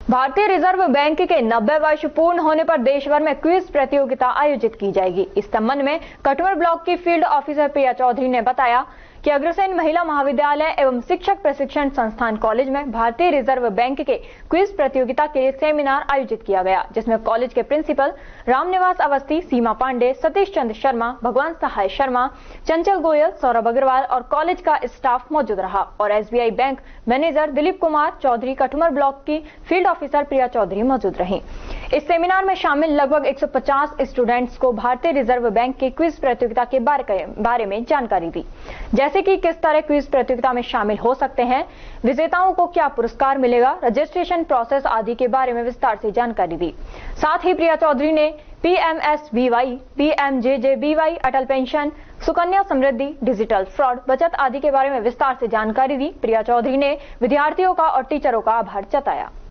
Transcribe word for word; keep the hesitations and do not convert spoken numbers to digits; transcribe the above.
भारतीय reserve bank के नब्बे वर्ष पूर्ण होने पर देश भर में क्विज प्रतियोगिता आयोजित की जाएगी। इस संबंध में कटवर ब्लॉक की फील्ड ऑफिसर प्रिया चौधरी ने बताया कि अग्रसेन महिला महाविद्यालय एवं शिक्षक प्रशिक्षण संस्थान कॉलेज में भारतीय रिजर्व बैंक के क्विज प्रतियोगिता के लिए सेमिनार आयोजित किया गया, जिसमें कॉलेज के प्रिंसिपल रामनिवास अवस्थी, सीमा पांडे, सतीश चंद्र शर्मा, भगवान सहाय शर्मा, चंचल गोयल, सौरभ अग्रवाल और कॉलेज का स्टाफ मौजूद रहा और SBI bank manager Dilip Kumar Chaudhary, Katwar block की फील्ड ऑफिसर प्रिया चौधरी मौजूद रही। इस सेमिनार में शामिल लगभग एक सौ पचास स्टूडेंट्स को भारतीय रिजर्व बैंक की क्विज प्रतियोगिता के बारे में जानकारी दी, जैसे कि किस तरह क्विज प्रतियोगिता में शामिल हो सकते हैं, विजेताओं को क्या पुरस्कार मिलेगा, रजिस्ट्रेशन प्रोसेस आदि के बारे में विस्तार से जानकारी दी। साथ ही प्रिया चौधरी ने PMSBY, PMJJBY, Atal pension, Sukanya Samriddhi, digital fraud, बचत आदि के बारे में विस्तार से जानकारी दी। प्रिया चौधरी ने विद्यार्थियों का और टीचरों का आभार जताया।